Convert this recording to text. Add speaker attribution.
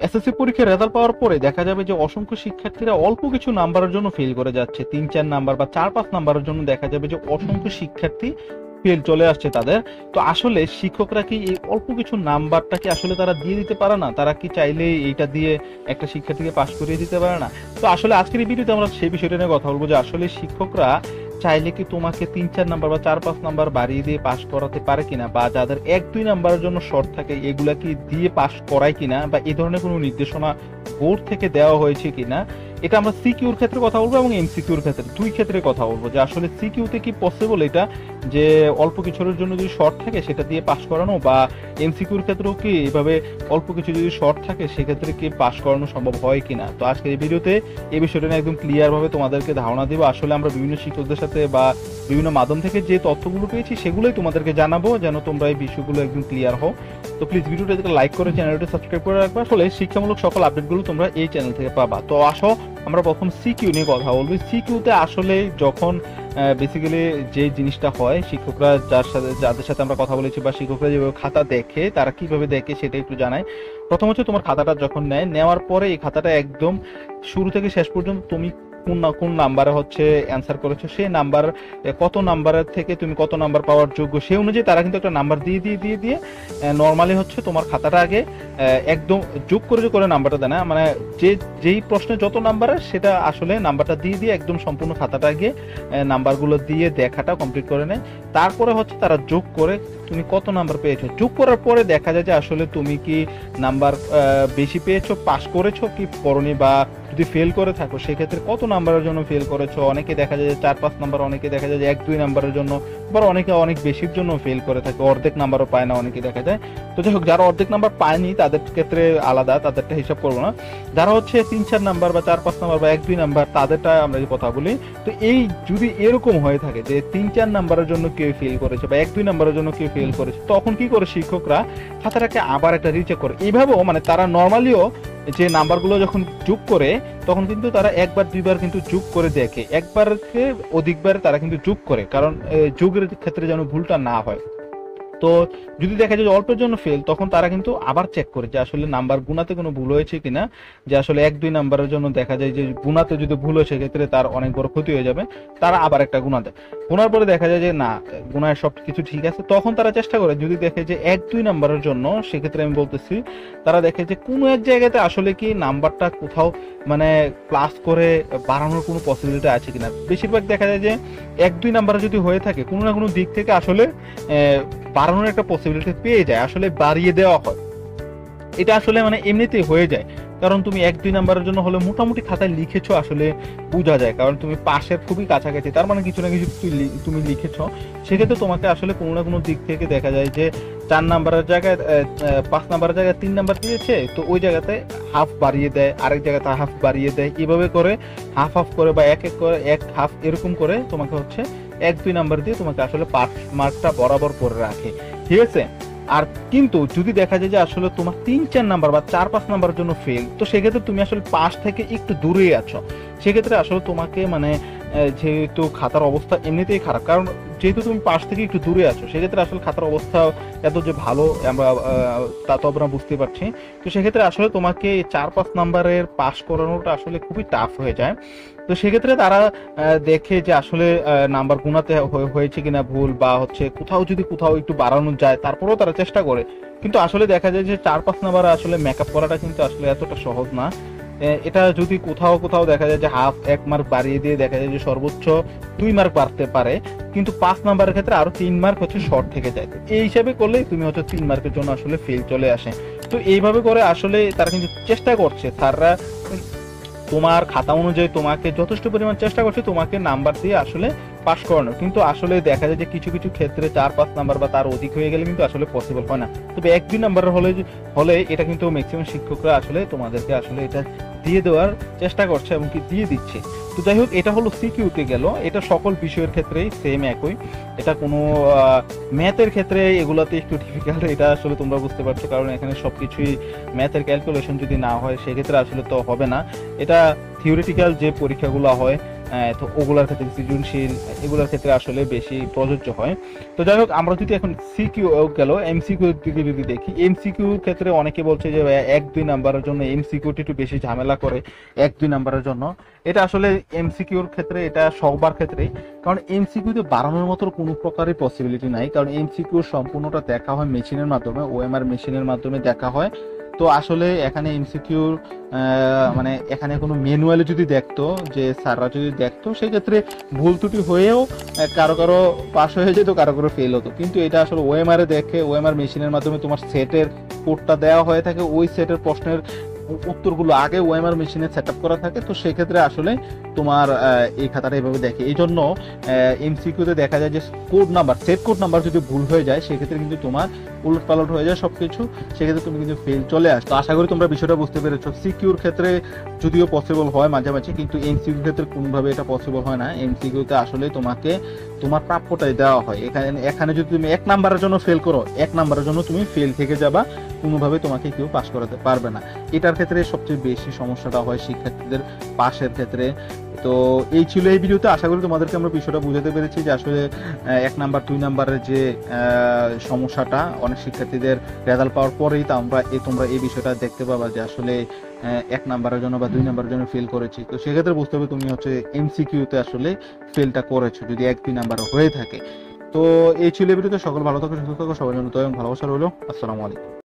Speaker 1: SSC পরীক্ষার result পাওয়ার পরে দেখা যাবে যে অসংখ্য শিক্ষার্থীরা অল্প কিছু নাম্বারের জন্য ফেল করে যাচ্ছে, 3-4 নাম্বার বা 4-5 নাম্বারের জন্য দেখা যাবে যে অসংখ্য শিক্ষার্থী ফেল চলে আসছে তাদের। তো আসলে শিক্ষকরা কি এই অল্প কিছু নাম্বারটা কি আসলে তারা দিয়ে দিতে পারে না? তারা কি চাইলে এইটা দিয়ে একটা শিক্ষার্থীকে পাশ করিয়ে দিতে পারে না? তো আসলে আজকের এই ভিডিওতে আমরা সেই বিষয়টা নিয়ে কথা বলবো যে আসলে শিক্ষকরা চাইলে কি তোমাকে 3-4 নাম্বার বা 4-5 নাম্বার বাড়িয়ে দিয়ে পাশ করাতে পারে কিনা, বা যাদের 1-2 নাম্বারের জন্য শর্ট থাকে এগুলা কি দিয়ে পাশ করায় কিনা, বা এই ধরনের কোনো নির্দেশনা বোর্ড থেকে দেওয়া হয়েছে কিনা, এটা আমরা সিকিউর ক্ষেত্রে কথা বলবো এবং এমসিকিউর ক্ষেত্রে, দুই ক্ষেত্রে কথা বলবো যে আসলে সিকিউতে কি পসিবল এটা যে অল্প কিছুর জন্য যদি শর্ট থাকে সেটা দিয়ে পাস করানো, বা এমসিকিউর ক্ষেত্রেও কি এভাবে অল্প কিছু যদি শর্ট থাকে সেক্ষেত্রে কি পাস করানো সম্ভব হয় কিনা। তো আজকের এই ভিডিওতে এই বিষয়টা নিয়ে একদম ক্লিয়ার ভাবে তোমাদেরকে ধারণা দিব। আসলে আমরা বিভিন্ন শিক্ষকদের সাথে বা বিভিন্ন মাধ্যম থেকে যে তথ্যগুলো পেয়েছি সেগুলোই তোমাদেরকে জানাবো, যেন তোমরা এই বিষয়গুলো একদম ক্লিয়ার হও। তো প্লিজ ভিডিওটাকে লাইক করে চ্যানেলটা সাবস্ক্রাইব করে রাখবা, আসলে শিক্ষামূলক সকল আপডেটগুলো তোমরা এই চ্যানেল থেকে পাবা। তো আসো আমরা প্রথম সিকিউ নিয়ে কথা বলবো। সিকিউতে আসলে যখন বেসিক্যালি যে জিনিসটা হয়, শিক্ষকরা যাদের সাথে আমরা কথা বলেছি বা শিক্ষকরা যেভাবে খাতা দেখে তারা কিভাবে দেখে সেটা একটু জানাই। প্রথম হচ্ছে তোমার খাতাটা যখন নেওয়ার পরে এই খাতাটা একদম শুরু থেকে শেষ পর্যন্ত তুমি কোন নাম্বারে হচ্ছে অ্যান্সার করেছো, সেই নাম্বার কত নাম্বারের থেকে তুমি কত নাম্বার পাওয়ার যোগ্য সেই অনুযায়ী তারা কিন্তু একটা নাম্বার দিয়ে নর্মালি হচ্ছে তোমার খাতাটা আগে একদম যোগ করে নাম্বারটা দেয় না, মানে যেই প্রশ্নে যত নাম্বার সেটা আসলে নাম্বারটা দিয়ে একদম সম্পূর্ণ খাতাটা আগে নাম্বারগুলো দিয়ে দেখাটা কমপ্লিট করে নেয়। তারপরে হচ্ছে তারা যোগ করে তুমি কত নাম্বার পেয়েছো, যোগ করার পরে দেখা যায় যে আসলে তুমি কি নাম্বার বেশি পেয়েছো, পাস করেছো কি করনি, বা যদি ফেল করে থাকো সেক্ষেত্রে কত নাম্বারের জন্য ফেল করেছো। অনেকে দেখা যায় যে 4-5 নাম্বার, অনেকে দেখা যায় যে 1-2 নাম্বারের জন্য, আবার অনেকে অনেক বেশির জন্য ফেল করে থাকে, অর্ধেক নাম্বারও পায় না অনেকে দেখা যায়। তো যাই হোক, যারা অর্ধেক নাম্বার পায়নি তাদের ক্ষেত্রে আলাদা, তাদেরটা হিসাব করবো না। যারা হচ্ছে 3-4 নাম্বার বা 4-5 নাম্বার বা 1-2 নাম্বার তাদেরটা আমরা যে কথা বলি, তো এই যদি এরকম হয়ে থাকে যে 3-4 নাম্বারের জন্য কেউ ফেল করেছে বা 1-2 নাম্বারের জন্য কেউ ফেল করেছে, তখন কি করে শিক্ষকরা খাতাটাকে আবার একটা রিচেক করে। এইভাবেও মানে তারা নর্মালিও যে নাম্বারগুলো যখন যোগ করে তখন কিন্তু তারা 1-2বার কিন্তু যোগ করে দেখে, একবারকে অধিকবার তারা কিন্তু যোগ করে, কারণ যোগের ক্ষেত্রে যেন ভুলটা না হয়। তো যদি দেখা যায় যে অল্পের জন্য ফেল, তখন তারা কিন্তু আবার চেক করে যে আসলে নাম্বার গুণাতে কোনো ভুল হয়েছে কিনা, যে আসলে 1-2 নাম্বারের জন্য দেখা যায় যে গুণাতে যদি ভুল হয় সেক্ষেত্রে তার অনেক বড় ক্ষতি হয়ে যাবে, তারা আবার একটা গুণা দেয়। গুণার পরে দেখা যায় যে না, গুণায় সব কিছু ঠিক আছে, তখন তারা চেষ্টা করে যদি দেখে যে 1-2 নাম্বারের জন্য, সেক্ষেত্রে আমি বলতেছি তারা দেখে যে কোনো এক জায়গাতে আসলে কি নাম্বারটা কোথাও মানে প্লাস করে বাড়ানোর কোনো পসিবিলিটি আছে কিনা। বেশিরভাগ দেখা যায় যে 1-2 নাম্বারে যদি হয়ে থাকে কোনো না কোনো দিক থেকে আসলে বাড়ানোর একটা পসিবিলিটি পেয়ে যায়, আসলে বাড়িয়ে দেওয়া হয়। এটা আসলে মানে এমনিতেই হয়ে যায়, কারণ তুমি 1-2 নাম্বারের জন্য হলে মোটামুটি খাতায় লিখেছো আসলে বোঝা যায়, কারণ তুমি পাশের খুবই কাছাকাছি, তার মানে কিছু না কিছু তুমি লিখেছো। সেক্ষেত্রে তোমাকে আসলে কোনো না কোনো দিক থেকে দেখা যায় যে 4 নাম্বারের জায়গায় 5 নাম্বারের জায়গায় 3 নাম্বার দিয়েছে, তো ওই জায়গাতে হাফ বাড়িয়ে দেয়, আরেক জায়গাতে হাফ বাড়িয়ে দেয়, এভাবে করে হাফ করে বা এক করে এক হাফ এরকম করে তোমাকে হচ্ছে 1-2 নাম্বার দিয়ে তোমাকে আসলে পাস মার্কটা বরাবর করে রাখে, ঠিক আছে। আর কিন্তু যদি দেখা যায় যে আসলে তোমার 3-4 নাম্বার বা 4-5 নাম্বারের জন্য ফেল, তো সেক্ষেত্রে তুমি আসলে পাস থেকে একটু দূরেই আছো, সেক্ষেত্রে আসলে তোমাকে মানে যেহেতু খাতার অবস্থা এমনিতেই খারাপ, কারণ যেহেতু তুমি পাশ থেকে একটু দূরে আছো, সেক্ষেত্রে আসলে খাতার অবস্থা এত যে ভালো আমরা তা তো আমরা বুঝতে পারছি। তো সেক্ষেত্রে আসলে তোমাকে 4-5 নাম্বারের পাস করানোটা আসলে খুবই টাফ হয়ে যায়। তো সেক্ষেত্রে তারা দেখে যে আসলে নাম্বার গুণাতে হয়েছে কিনা ভুল, বা হচ্ছে কোথাও একটু বাড়ানো যায়, তারপরেও তারা চেষ্টা করে। কিন্তু আসলে দেখা যায় যে 4-5 নাম্বার আসলে মেকআপ করাটা কিন্তু আসলে এতটা সহজ না। এটা যদি কোথাও দেখা যায় যে হাফ 1 মার্ক বাড়িয়ে দিয়ে দেখা যায় যে সর্বোচ্চ 2 মার্ক বাড়তে পারে, কিন্তু 5 নাম্বারের ক্ষেত্রে আরো 3 মার্ক হচ্ছে শর্ট থেকে যায়। তো এই হিসাবে করলে তুমি হচ্ছে 3 মার্কের জন্য আসলে ফেল চলে আসে। তো এইভাবে করে আসলে তারা কিন্তু চেষ্টা করছে, স্যাররা তোমার খাতা অনুযায়ী তোমাকে যথেষ্ট পরিমাণ চেষ্টা করছে তোমাকে নাম্বার দিয়ে আসলে পাস করানো, কিন্তু আসলে দেখা যায় যে কিছু কিছু ক্ষেত্রে 4-5 নাম্বার বা তার অধিক হয়ে গেলে কিন্তু আসলে পসিবল হয় না। তবে 1-2 নাম্বারের হলে এটা কিন্তু ম্যাক্সিমাম শিক্ষকরা আসলে তোমাদেরকে আসলে এটা দিয়ে দেওয়ার চেষ্টা করছে এবং কি দিয়ে দিচ্ছে। তো যাই হোক, এটা হলো সিকিউতে গেল, এটা সকল বিষয়ের ক্ষেত্রেই সেম একই। এটা কোনো ম্যাথের ক্ষেত্রে এগুলাতে একটু ডিফিকাল্ট, এটা আসলে তোমরা বুঝতে পারছো, কারণ এখানে সবকিছুই ম্যাথের ক্যালকুলেশন যদি না হয় সেক্ষেত্রে আসলে তো হবে না। এটা থিওরিটিক্যাল যে পরীক্ষাগুলো হয় তো ওগুলোর ক্ষেত্রে সৃজনশীল এগুলোর ক্ষেত্রে আসলে বেশি প্রযোজ্য হয়। তো যাই হোক, আমরা যদি এখন সিকিউ গেল এমসিকিউ দিকে যদি দেখি, এমসিকিউর ক্ষেত্রে অনেকে বলছে যে 1-2 নাম্বারের জন্য এমসিকিউটি একটু বেশি ঝামেলা করে 1-2 নাম্বারের জন্য। এটা আসলে এমসিকিউর ক্ষেত্রে এটা সবার ক্ষেত্রেই, কারণ এমসিকিউতে বাড়ানোর মতো কোনো প্রকারই পসিবিলিটি নাই, কারণ এমসিকিউ সম্পূর্ণটা দেখা হয় মেশিনের মাধ্যমে, ওএমআর মেশিনের মাধ্যমে দেখা হয়। তো আসলে এখানে এমসিকিউর মানে এখানে কোনো ম্যানুয়ালি যদি দেখতো, যে স্যাররা যদি দেখতো, সেক্ষেত্রে ভুল ত্রুটি হয়েও কারো কারো পাস হয়ে যেত, কারো কারো ফেল হতো। কিন্তু এটা আসলে ওএমআর এ দেখে, ওএমআর মেশিনের মাধ্যমে তোমার সেটের কোডটা দেওয়া হয়ে থাকে, ওই সেটের প্রশ্নের উত্তরগুলো আগে ওএমআর মেশিনে সেট আপ করা থাকে। তো সেক্ষেত্রে আসলে তোমার এই খাতাটা এভাবে দেখে। এই জন্য এমসিকিউতে দেখা যায় যে code number, set code number যদি ভুল হয়ে যায়, সেক্ষেত্রে কিন্তু তোমার উলট পালট হয়ে যায় সবকিছু, সেক্ষেত্রে তুমি কিন্তু ফেল চলে আসো। তো আশা করি তোমরা বিষয়টা বুঝতে পেরেছো। সিকিউর ক্ষেত্রে যদিও পসিবল হয় মাঝামাঝি, কিন্তু এমসিকিউর ক্ষেত্রে কোনোভাবে এটা পসিবল হয় না। এমসিকিউতে আসলে তোমাকে তোমার প্রাপ্যটাই দেওয়া হয়। এখানে যদি তুমি 1 নাম্বারের জন্য ফেল করো, 1 নাম্বারের জন্য তুমি ফেল থেকে যাবা, কোনোভাবে তোমাকে কেউ পাস করাতে পারবে না। এটার ক্ষেত্রে সবচেয়ে বেশি সমস্যাটা হয় শিক্ষার্থীদের পাশের ক্ষেত্রে। তো এই ছিল এই ভিডিওতে। আশা করি তোমাদেরকে আমরা বিষয়টা বুঝাতে পেরেছি যে আসলে 1 নাম্বার 2 নাম্বারের যে সমস্যাটা অনেক শিক্ষার্থীদের রেজাল্ট পাওয়ার পরেই তোমরা এই বিষয়টা দেখতে পাবা যে আসলে 1 নাম্বারের জন্য বা 2 নাম্বারের জন্য ফেল করেছি। তো সেক্ষেত্রে বুঝতে হবে তুমি হচ্ছে এমসিকিউতে আসলে ফেলটা করেছো যদি 1-2 নাম্বার হয়ে থাকে। তো এই ছিল এই ভিডিওতে। সকল ভালো থাকো, সুস্থ থাকো, সবার জন্য তো ভালোবাসা রইলো। আসসালামু আলাইকুম।